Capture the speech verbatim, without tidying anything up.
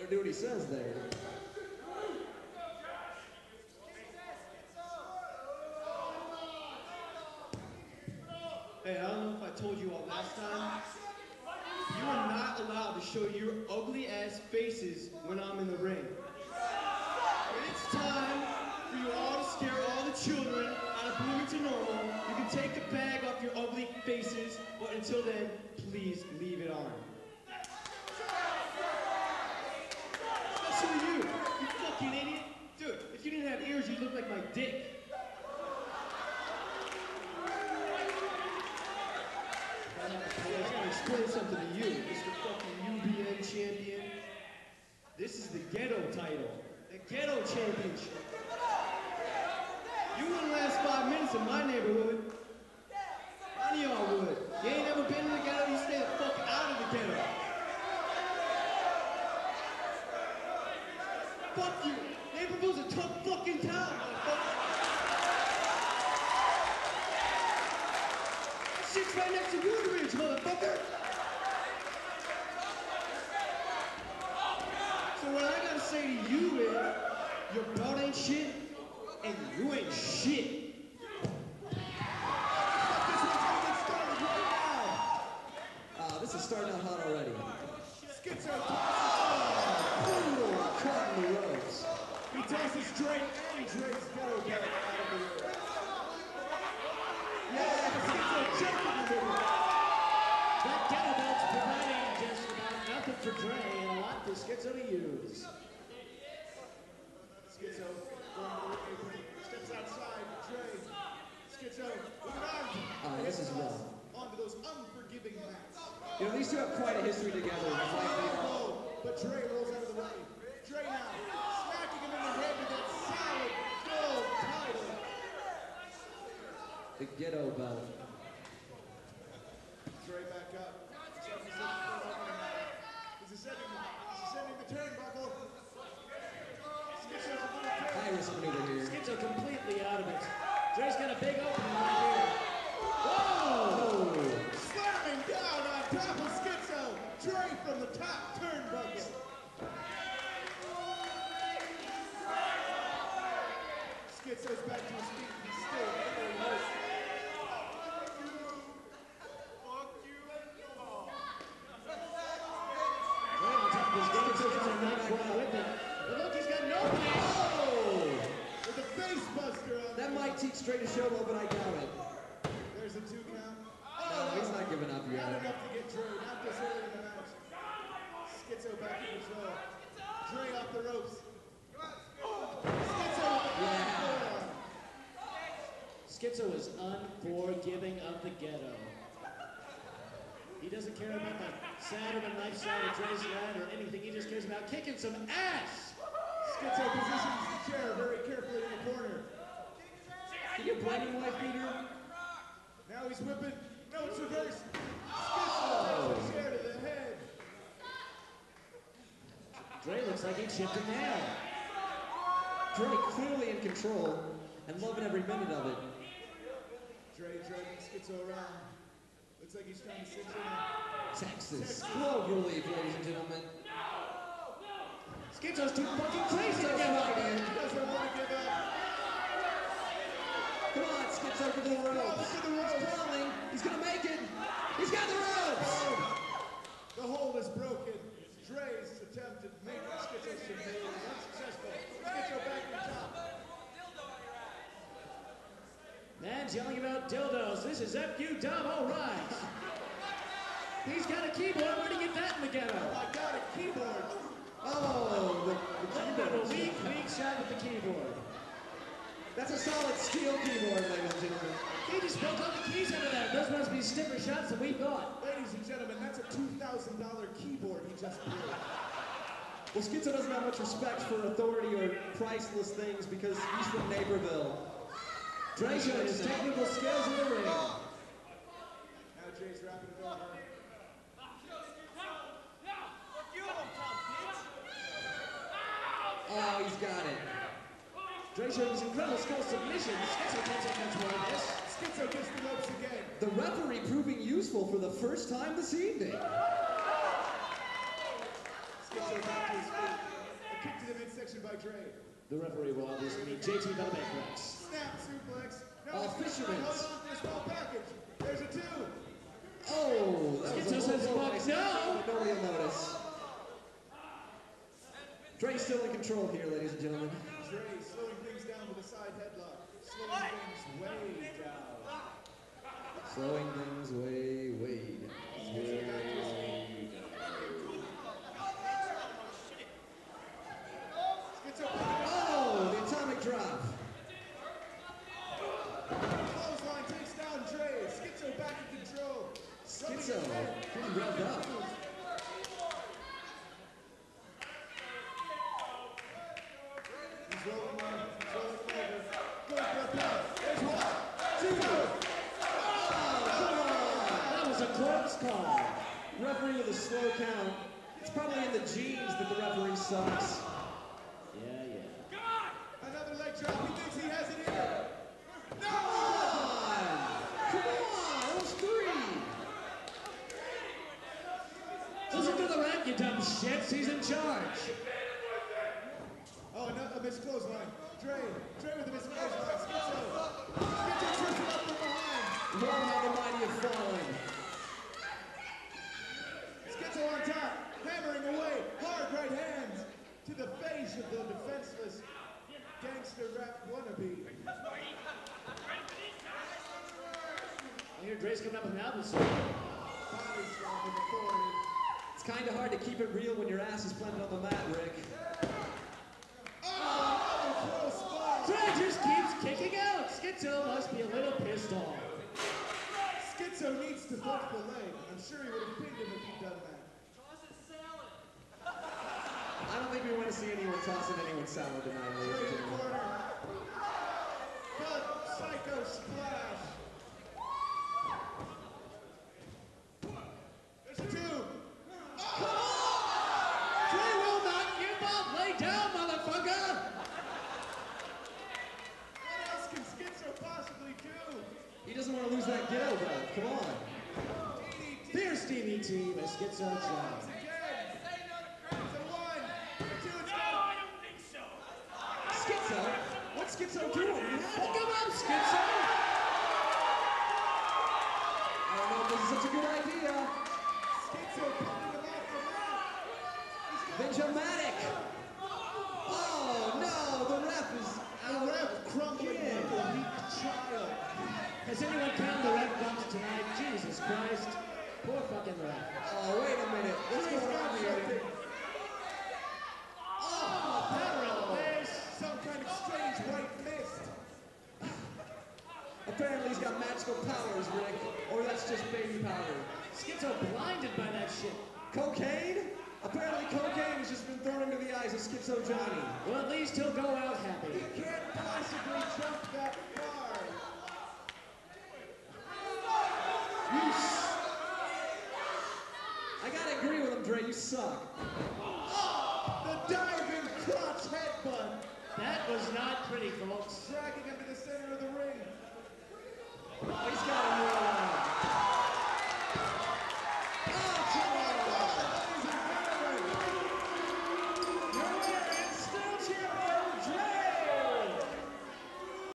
Gotta do what he says there. Hey, I don't know if I told you all last time. You are not allowed to show your ugly ass faces when I'm in the ring. It's time for you all to scare all the children out of Bloomington Normal. You can take the bag off your ugly faces, but until then, please leave it on. So are you, you fucking idiot. Dude, if you didn't have ears, you'd look like my dick. I gotta explain something to you, Mister fucking U B N champion. This is the ghetto title, the ghetto championship. You wouldn't last five minutes in my neighborhood. None of y'all would. You ain't never been in the ghetto, you stay the fuck out of the ghetto. Fuck you. Naperville's a tough fucking town, motherfucker. Shit's right next to Woodridge, motherfucker. So what I gotta say to you is, your belt ain't shit, and you ain't shit. Uh, this is starting out hot already. Schizo Brutal caught in the ropes. He tosses Drake and Drake's ghetto belt out of the ring. Yeah, Schizo jumping the middle. That ghetto belt's providing just about nothing for Dre and a lot for Schizo to use. Schizo going to the apron, steps outside, Dre. Schizo moving on. Uh, this is rough. Onto those unforgiving mats. You know, these two have quite a history together. Elbow, but Dre rolls out of the way. Dre now smacking him in the head with that solid gold title. The ghetto belt. Dre back up. He's looking for an opening. He's ascending, he's ascending the turnbuckle. Schizo's a little careful. High risk maneuver here. Schizo completely out of it. Dre's got a big opening right here. Whoa! Slamming down on top of Schizo. Dre from the top turnbuckle. Schizo's back to his feet. He's still very hurt. Dre on top of his game. Schizo not quite with it. But look, he's got no pain. Oh! With a face buster on That might teach Dre to show up, but I doubt it. There's a two count. No, he's not giving up Not yet. enough to get Dre, not this early in the match. Schizo back in control. Dre off the ropes. Schizo with the Yeah. forearm. Schizo is unforgiving of the ghetto. He doesn't care about the side or the knife side of Dre's line or anything. He just cares about kicking some ass. Schizo positions the chair very carefully in the corner. Can you blinding wife beater? Now he's whipping. No, it's reversed. Schizo takes the chair to the head. Dre looks like he chipped him down. Dre clearly in control and loving every minute of it. Dre dragging Schizo around. Looks like he's trying to cinch in. Texas Clover Leaf, ladies and gentlemen. Schizo's too fucking crazy to Schizo's give up. fighting. Doesn't want to give up. Come on, Schizo for the ropes. Look at the ropes. He's crawling. He's gonna make it. He's got the ropes. The hold is broken. Dre's attempt at making Schizo submit is unsuccessful. Schizo back on top. Man's yelling about dildos. This is F U Dub, all right. He's got a keyboard. Where'd he get that in the ghetto? I got a keyboard. Oh, the, the Little bit of a keyboard. weak, weak shot with the keyboard. That's a solid steel keyboard, ladies and gentlemen. He just broke all the keys out of that. Those must be stiffer shots than we thought. Ladies and gentlemen, that's a two thousand dollar keyboard he just blew. Well, Schizo doesn't have much respect for authority or priceless things because he's from Naperville. Dre showing his technical skills in the ring. Now Dre's wrapping it over. Oh, he's got it. Dre showing his incredible skill submissions. Schizo can't take much more of this. Schizo gets the ropes again. The referee proving useful for the first time this evening. Schizo back to his feet. The referee will obviously need J T Belbeck. Snap suplex. Now Oh, he's gonna fisherman's. hold on for a small package. There's a two. Oh, that was Schizo a says, low blow "Fuck by no." Schizo, but nobody will notice. Dre's still in control here, ladies and gentlemen. Dre slowing things down with a side headlock. Slowing things way down. Slowing things way, way down. Schizo back to his feet. Schizo Oh, the atomic drop. clothesline takes down Dre. Schizo back in control. Schizo getting revved up. He's rolling on. He's rolling over. Going for a pass. There's one. Two. That was a close call. Referee with a slow count. It's probably in the genes that the referee sucks. Yeah, yeah. Another leg drop. He thinks he has it in him. Come on! Come on! That was three! Listen to the ref, you dumb shits. He's in charge. Oh, another a missed clothesline. Dre. Dre with a missed clothesline. Schizo. Schizo twists it up from behind. Love how the mighty have fallen. Schizo on top. Hammering away. Hard right hands to the face of the defenseless gangster rap wannabe. I hear Dre's coming up with an album soon. Body slam with authority. It's kind of hard to keep it real when your ass is planted on the mat, Rick. Oh, another close spot. Dre just keeps kicking out. Schizo must be a little pissed off. Schizo needs to hook the leg. I'm sure he would have pinned him if he'd done that. I don't think we want to see anyone tossing anyone's salad tonight, ladies and Dre in the gentlemen. corner. But Psycho splash. There's a two. Dre will not give up. Lay down, motherfucker. What else can Schizo possibly do? He doesn't want to lose that ghetto belt. Come on. D D T. Fierce D D T by Schizo Once Johnny. again. It's a one. A two. It's No, good. I don't think so. Schizo? What's Schizo doing? He had Pick it. him up, Schizo. I don't know if this is such a good idea. Schizo pulling him off the mat. He's got Benjamatic. Oh, no. The ref is the out ref crumbling again. like a weak child. Has anyone counted the ref bumps tonight? Jesus Christ. Poor fucking ref. Oh, wait a minute. What's He's going got on here? something. Oh, power on the face. Some kind of strange white mist. Apparently he's got magical powers, Rick. Or that's just baby powder. Schizo blinded by that shit. Cocaine? Apparently cocaine has just been thrown into the eyes of Schizo Johnny. Well, at least he'll go out happy. He can't possibly jump that far. You s- I gotta agree with him, Dre. You suck. The diving crotch headbutt. That was not pretty, folks. Dragging him to the center of the ring. He's got